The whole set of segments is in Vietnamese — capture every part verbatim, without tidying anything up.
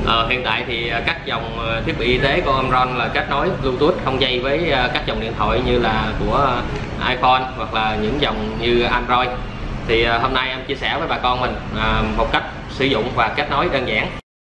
À, hiện tại thì các dòng thiết bị y tế của Omron là kết nối Bluetooth không dây với các dòng điện thoại như là của iPhone hoặc là những dòng như Android. Thì hôm nay em chia sẻ với bà con mình một cách sử dụng và kết nối đơn giản.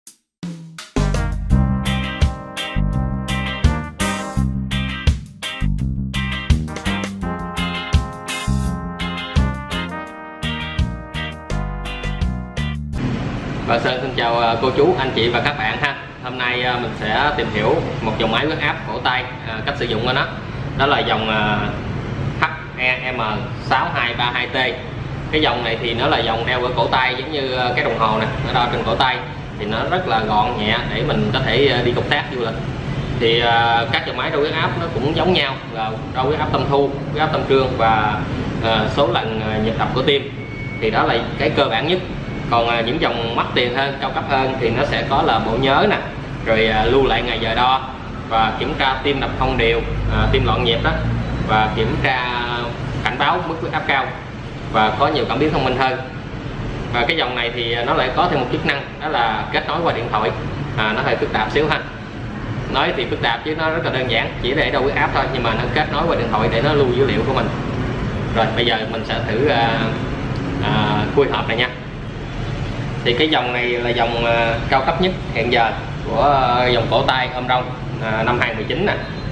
Và Sơn xin chào cô chú, anh chị và các bạn ha. Hôm nay mình sẽ tìm hiểu một dòng máy huyết áp cổ tay, cách sử dụng của nó. Đó là dòng H E M sáu hai ba hai T. Cái dòng này thì nó là dòng đeo ở cổ tay giống như cái đồng hồ nè, nó đo trên cổ tay. Thì nó rất là gọn nhẹ để mình có thể đi công tác du lịch. Thì các dòng máy đo huyết áp nó cũng giống nhau, là đo huyết áp tâm thu, huyết áp tâm trương và số lần nhịp đập của tim. Thì đó là cái cơ bản nhất. Còn những dòng mắc tiền hơn, cao cấp hơn thì nó sẽ có là bộ nhớ nè, rồi lưu lại ngày giờ đo và kiểm tra tim đập không đều, à, tim loạn nhịp đó, và kiểm tra cảnh báo mức huyết áp cao và có nhiều cảm biến thông minh hơn. Và cái dòng này thì nó lại có thêm một chức năng, đó là kết nối qua điện thoại. À, nó hơi phức tạp xíu ha. Nói thì phức tạp chứ nó rất là đơn giản, chỉ để đo huyết áp thôi, nhưng mà nó kết nối qua điện thoại để nó lưu dữ liệu của mình. Rồi bây giờ mình sẽ thử à, à, khui hộp này nha. Thì cái dòng này là dòng uh, cao cấp nhất hiện giờ của uh, dòng cổ tay Omron uh, năm hai không một chín nè.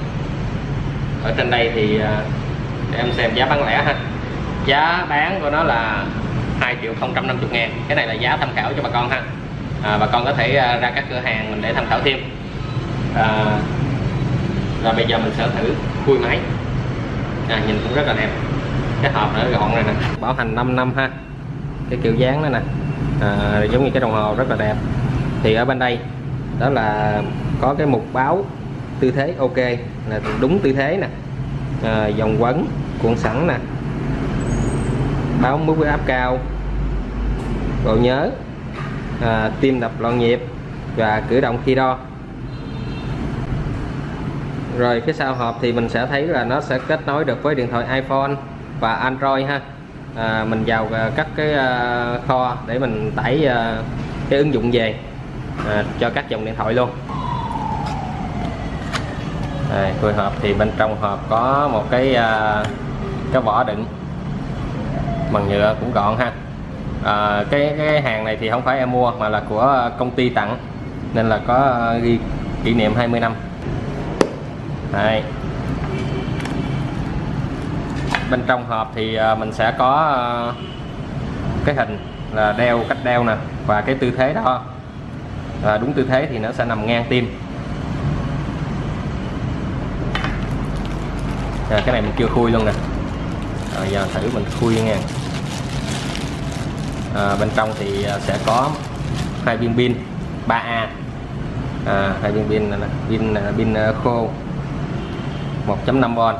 Ở trên đây thì uh, để em xem giá bán lẻ ha. Giá bán của nó là hai triệu không trăm năm mươi ngàn. Cái này là giá tham khảo cho bà con ha. À, bà con có thể uh, ra các cửa hàng mình để tham khảo thêm. À, rồi bây giờ mình sẽ thử khui máy. À, nhìn cũng rất là đẹp. Cái hộp nó gọn này nè, bảo hành năm năm ha. Cái kiểu dáng đó nè. À, giống như cái đồng hồ rất là đẹp. Thì ở bên đây đó là có cái mục báo tư thế ok, là đúng tư thế nè, à, dòng quấn cuộn sẵn nè, báo mức huyết áp cao, bộ nhớ, à, tim đập loạn nhịp và cử động khi đo. Rồi cái sau hộp thì mình sẽ thấy là nó sẽ kết nối được với điện thoại iPhone và Android ha. À, mình vào các cái uh, kho để mình tải uh, cái ứng dụng về uh, cho các dòng điện thoại luôn. Đây, khui hộp thì bên trong hộp có một cái uh, cái vỏ đựng bằng nhựa cũng gọn ha. À, cái cái hàng này thì không phải em mua mà là của công ty tặng, nên là có uh, ghi kỷ niệm hai mươi năm. Đây. Bên trong hộp thì mình sẽ có cái hình là đeo, cách đeo nè, và cái tư thế đó. À, đúng tư thế thì nó sẽ nằm ngang tim. À, cái này mình chưa khui luôn nè. À, giờ thử mình khui nha. À, bên trong thì sẽ có hai viên pin ba A. À, hai viên pin này nè, pin pin khô một chấm năm vôn.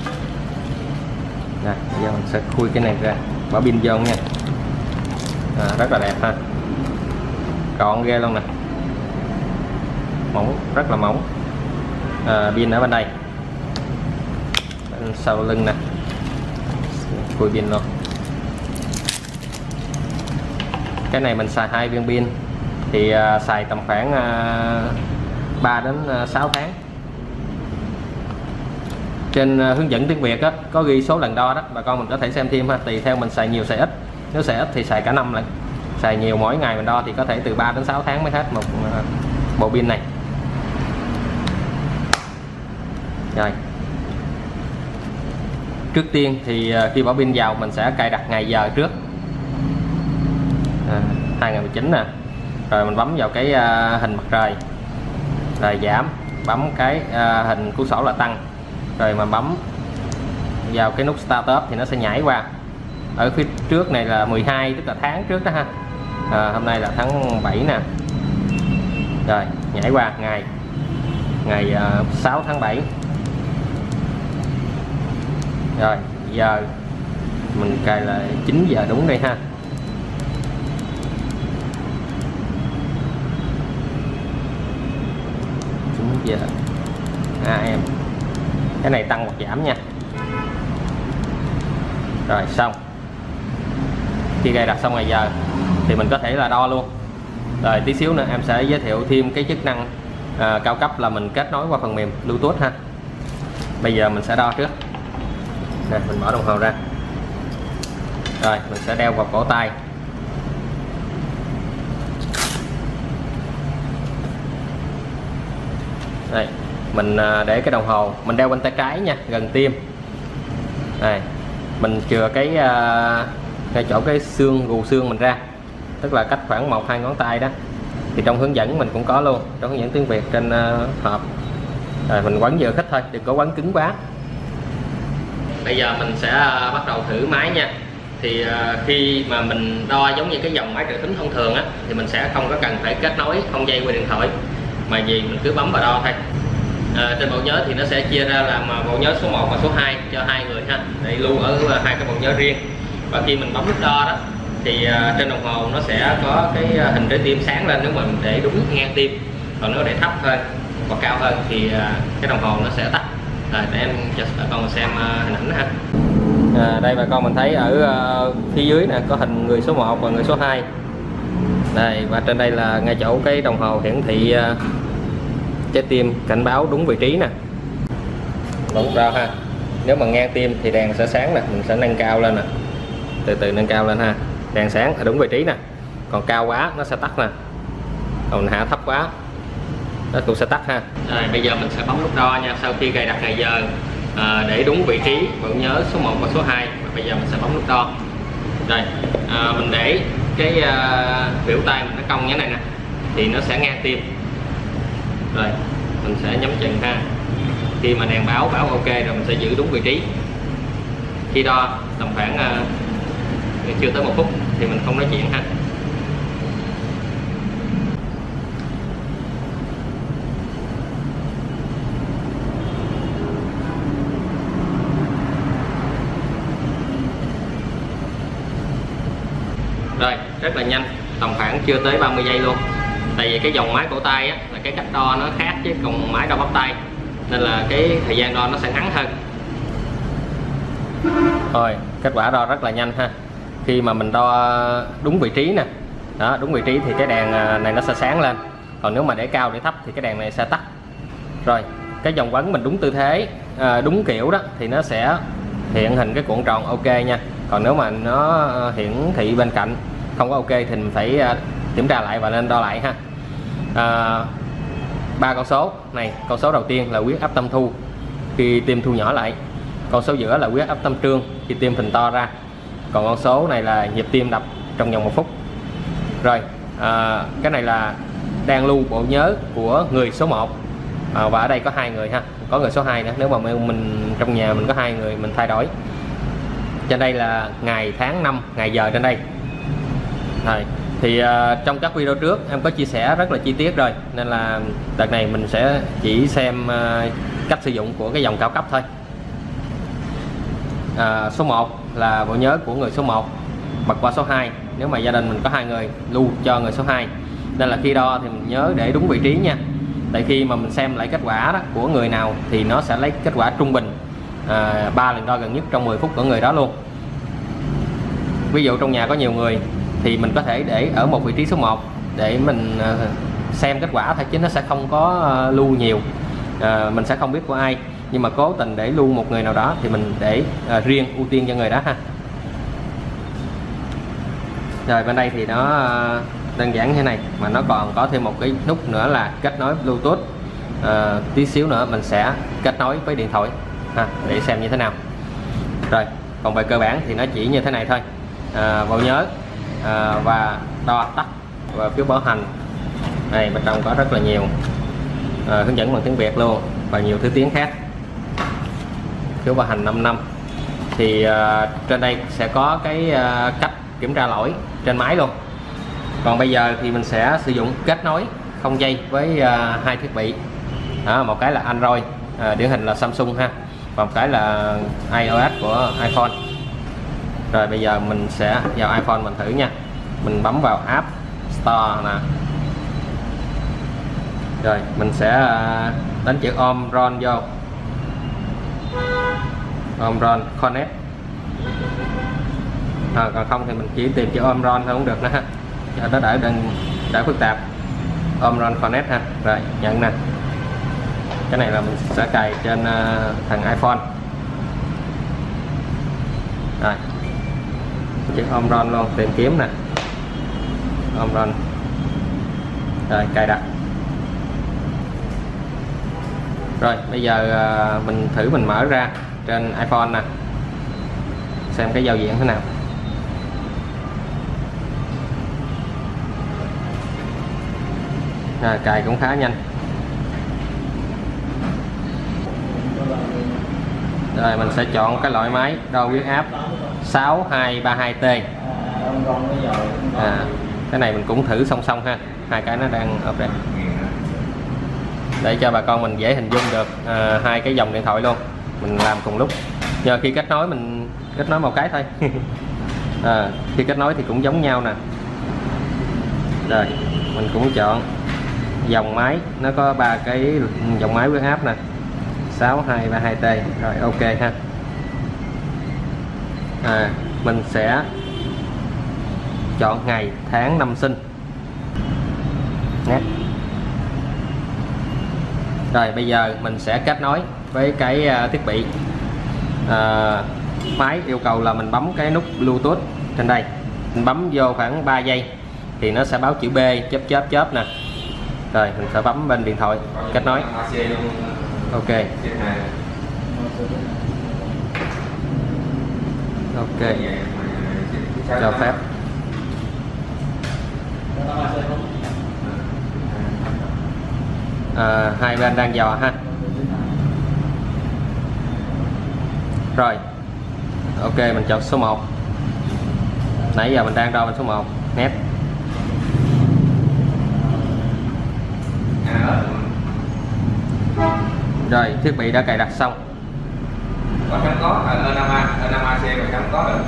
Nè, giờ mình sẽ khui cái này ra, bỏ pin vô nha. À, rất là đẹp ha, gọn ghê luôn nè, mỏng, rất là mỏng. À, pin ở bên đây, bên sau lưng nè, khui pin luôn. Cái này mình xài hai viên pin thì uh, xài tầm khoảng uh, ba đến sáu tháng. Trên hướng dẫn tiếng Việt á, có ghi số lần đo đó, bà con mình có thể xem thêm ha, tùy theo mình xài nhiều xài ít. Nếu xài ít thì xài cả năm lần, xài nhiều mỗi ngày mình đo thì có thể từ ba đến sáu tháng mới hết một uh, bộ pin này. Rồi, trước tiên thì uh, khi bỏ pin vào mình sẽ cài đặt ngày giờ trước. À, hai không một chín nè, rồi mình bấm vào cái uh, hình mặt trời rồi giảm, bấm cái uh, hình cuốn sổ là tăng, rồi mà bấm vào cái nút Start Up thì nó sẽ nhảy qua. Ở phía trước này là mười hai, tức là tháng trước đó ha. À, hôm nay là tháng bảy nè. Rồi nhảy qua ngày ngày uh, sáu tháng bảy. Rồi giờ mình cài là chín giờ đúng đây ha. chín giờ a em. Cái này tăng hoặc giảm nha. Rồi xong. Khi cài đặt xong ngày giờ thì mình có thể là đo luôn. Rồi tí xíu nữa em sẽ giới thiệu thêm cái chức năng à, cao cấp là mình kết nối qua phần mềm Bluetooth ha. Bây giờ mình sẽ đo trước. Nè, mình mở đồng hồ ra. Rồi mình sẽ đeo vào cổ tay. Đây, mình để cái đồng hồ mình đeo bên tay trái nha, gần tim. Đây, mình chừa cái cái chỗ cái xương gù xương mình ra, tức là cách khoảng một hai ngón tay đó. Thì trong hướng dẫn mình cũng có luôn, trong hướng dẫn tiếng Việt trên hộp. Rồi mình quấn vừa khích thôi, đừng có quấn cứng quá. Bây giờ mình sẽ bắt đầu thử máy nha. Thì khi mà mình đo giống như cái dòng máy trợ thính thông thường á, thì mình sẽ không có cần phải kết nối không dây qua điện thoại, mà gì mình cứ bấm vào đo thôi. À, trên bộ nhớ thì nó sẽ chia ra làm bộ nhớ số một và số hai cho hai người ha, để lưu ở hai cái bộ nhớ riêng. Và khi mình bấm nút đo đó thì uh, trên đồng hồ nó sẽ có cái uh, hình trái tim sáng lên nếu mà mình để đúng ngang tim. Còn nếu để thấp hơn hoặc cao hơn thì uh, cái đồng hồ nó sẽ tắt. Rồi để em cho bà con xem uh, hình ảnh ha. À, đây bà con mình thấy ở uh, phía dưới nè có hình người số một và người số hai. Đây, và trên đây là ngay chỗ cái đồng hồ hiển thị uh, trái tim cảnh báo đúng vị trí nè. Đúng rồi ha. Nếu mà ngang tim thì đèn sẽ sáng nè, mình sẽ nâng cao lên nè. Từ từ nâng cao lên ha. Đèn sáng ở đúng vị trí nè. Còn cao quá nó sẽ tắt nè. Còn mình hạ thấp quá nó cũng sẽ tắt ha. Rồi bây giờ mình sẽ bấm nút đo nha. Sau khi cài đặt ngày giờ à, để đúng vị trí bộ nhớ số một và số hai. Và bây giờ mình sẽ bấm nút đo. Rồi à, mình để cái à, biểu tay mình nó cong như thế này nè thì nó sẽ ngang tim. Rồi mình sẽ nhắm chừng ha. Khi mà đèn báo báo ok rồi mình sẽ giữ đúng vị trí. Khi đo tầm khoảng uh, chưa tới một phút thì mình không nói chuyện ha. Rồi rất là nhanh, tầm khoảng chưa tới ba mươi giây luôn. Tại vì cái dòng máy cổ tay á, là cái cách đo nó khác với còn máy đo bắp tay, nên là cái thời gian đo nó sẽ ngắn hơn. Rồi kết quả đo rất là nhanh ha. Khi mà mình đo đúng vị trí nè, đó đúng vị trí thì cái đèn này nó sẽ sáng lên. Còn nếu mà để cao để thấp thì cái đèn này sẽ tắt. Rồi cái vòng quấn mình đúng tư thế à, đúng kiểu đó thì nó sẽ hiện hình cái cuộn tròn ok nha. Còn nếu mà nó hiển thị bên cạnh không có ok thì mình phải kiểm tra lại và lên đo lại ha. Ba à, con số này, con số đầu tiên là huyết áp tâm thu khi tim thu nhỏ lại, con số giữa là huyết áp tâm trương khi tim phình to ra, còn con số này là nhịp tim đập trong vòng một phút. Rồi à, cái này là đang lưu bộ nhớ của người số một à, và ở đây có hai người ha, có người số hai nữa. Nếu mà mình trong nhà mình có hai người mình thay đổi. Trên đây là ngày tháng năm ngày giờ trên đây. Rồi thì uh, trong các video trước em có chia sẻ rất là chi tiết rồi, nên là đợt này mình sẽ chỉ xem uh, cách sử dụng của cái dòng cao cấp thôi. Uh, số một là bộ nhớ của người số một bật qua số hai. Nếu mà gia đình mình có hai người lưu cho người số hai, nên là khi đo thì mình nhớ để đúng vị trí nha. Tại khi mà mình xem lại kết quả đó của người nào thì nó sẽ lấy kết quả trung bình ba uh, lần đo gần nhất trong mười phút của người đó luôn. Ví dụ trong nhà có nhiều người thì mình có thể để ở một vị trí số một để mình xem kết quả thôi, chứ nó sẽ không có lưu nhiều. À, mình sẽ không biết của ai, nhưng mà cố tình để lưu một người nào đó thì mình để à, riêng ưu tiên cho người đó ha. Rồi bên đây thì nó đơn giản như thế này, mà nó còn có thêm một cái nút nữa là kết nối Bluetooth. À, tí xíu nữa mình sẽ kết nối với điện thoại ha, để xem như thế nào. Rồi còn về cơ bản thì nó chỉ như thế này thôi. À, bộ nhớ à, và đo tắt và phiếu bảo hành. Đây bên trong có rất là nhiều à, hướng dẫn bằng tiếng Việt luôn và nhiều thứ tiếng khác. Phiếu bảo hành năm năm. Thì à, trên đây sẽ có cái à, cách kiểm tra lỗi trên máy luôn. Còn bây giờ thì mình sẽ sử dụng kết nối không dây với à, hai thiết bị. À, một cái là Android à, điển hình là Samsung ha, và một cái là iOS của iPhone. Rồi bây giờ mình sẽ vào iPhone mình thử nha. Mình bấm vào App Store nè. Rồi mình sẽ đánh chữ Omron vô, Omron Connect. À, còn không thì mình chỉ tìm chữ Omron thôi cũng được nữa ha, cho nó đỡ đừng đỡ phức tạp. Omron Connect ha. Rồi nhận nè, cái này là mình sẽ cài trên uh, thằng iPhone. Rồi chữ Omron luôn, tìm kiếm nè, Omron. Rồi cài đặt. Rồi bây giờ uh, mình thử mình mở ra trên iPhone nè, xem cái giao diện thế nào. À, cài cũng khá nhanh. Rồi mình sẽ chọn cái loại máy đo huyết áp sáu hai ba hai T. À, cái này mình cũng thử song song ha, hai cái nó đang up đây để cho bà con mình dễ hình dung được à, hai cái dòng điện thoại luôn mình làm cùng lúc. Nhờ khi kết nối mình kết nối một cái thôi. À, khi kết nối thì cũng giống nhau nè. Rồi mình cũng chọn dòng máy, nó có ba cái dòng máy huyết áp nè, sáu hai ba hai T. Rồi ok ha. À, mình sẽ chọn ngày tháng năm sinh nhé. Rồi bây giờ mình sẽ kết nối với cái uh, thiết bị. À, máy yêu cầu là mình bấm cái nút Bluetooth trên đây, mình bấm vô khoảng ba giây thì nó sẽ báo chữ B chớp chớp chớp nè. Rồi mình sẽ bấm bên điện thoại kết nối. Ok. Ok. Cho phép. À, hai bên đang dò ha. Rồi. Ok, mình chọn số một. Nãy giờ mình đang đo bên số một, nét. Rồi, thiết bị đã cài đặt xong. Có chấm có ở E năm A, E năm A C mà chấm có được.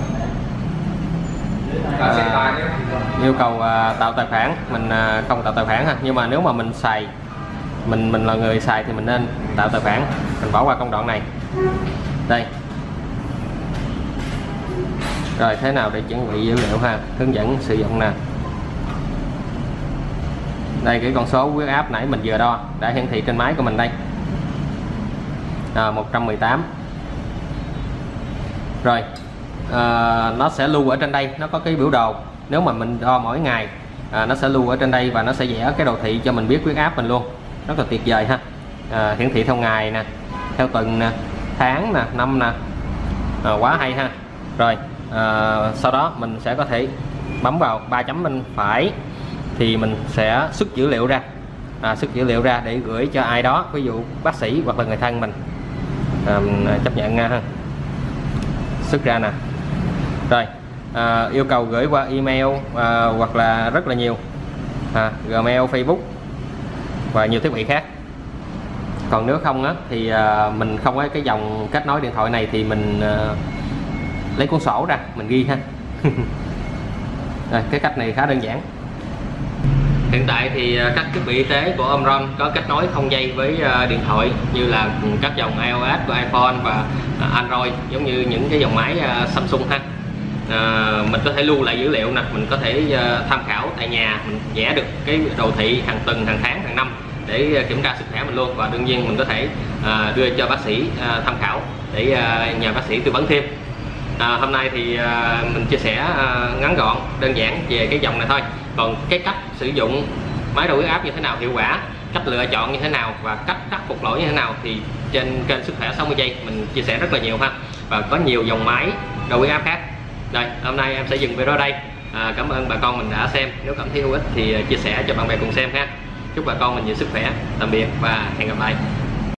À, yêu cầu uh, tạo tài khoản, mình uh, không tạo tài khoản ha, nhưng mà nếu mà mình xài mình mình là người xài thì mình nên tạo tài khoản. Mình bỏ qua công đoạn này. Đây. Rồi thế nào để chuẩn bị dữ liệu ha, hướng dẫn sử dụng nè. Đây cái con số huyết áp nãy mình vừa đo đã hiển thị trên máy của mình đây. À, một trăm mười tám. Rồi à, nó sẽ lưu ở trên đây, nó có cái biểu đồ. Nếu mà mình đo mỗi ngày à, nó sẽ lưu ở trên đây và nó sẽ vẽ cái đồ thị cho mình biết huyết áp mình luôn, rất là tuyệt vời ha. À, hiển thị theo ngày nè, theo tuần nè, tháng nè, năm nè, à, quá hay ha. Rồi à, sau đó mình sẽ có thể bấm vào ba chấm bên phải thì mình sẽ xuất dữ liệu ra, à, xuất dữ liệu ra để gửi cho ai đó, ví dụ bác sĩ hoặc là người thân mình. À, mình chấp nhận nha ha, xuất ra nè. Rồi à, yêu cầu gửi qua email à, hoặc là rất là nhiều, à, Gmail, Facebook và nhiều thiết bị khác. Còn nếu không á thì à, mình không có cái dòng kết nối điện thoại này thì mình à, lấy cuốn sổ ra mình ghi ha. Rồi, cái cách này khá đơn giản. Hiện tại thì các thiết bị y tế của Omron có kết nối không dây với điện thoại như là các dòng iOS của iPhone và Android, giống như những cái dòng máy Samsung ha. À, mình có thể lưu lại dữ liệu nè, mình có thể tham khảo tại nhà, mình vẽ được cái đồ thị hàng tuần, hàng tháng, hàng năm để kiểm tra sức khỏe mình luôn. Và đương nhiên mình có thể à, đưa cho bác sĩ à, tham khảo để à, nhờ bác sĩ tư vấn thêm. À, hôm nay thì à, mình chia sẻ à, ngắn gọn, đơn giản về cái dòng này thôi. Còn cái cách sử dụng máy đo huyết áp như thế nào hiệu quả, cách lựa chọn như thế nào và cách khắc phục lỗi như thế nào thì trên kênh Sức Khỏe sáu mươi giây mình chia sẻ rất là nhiều ha. Và có nhiều dòng máy đo huyết áp khác. Rồi, hôm nay em sẽ dừng video ở đây. À, cảm ơn bà con mình đã xem. Nếu cảm thấy hữu ích thì chia sẻ cho bạn bè cùng xem ha. Chúc bà con mình nhiều sức khỏe. Tạm biệt và hẹn gặp lại.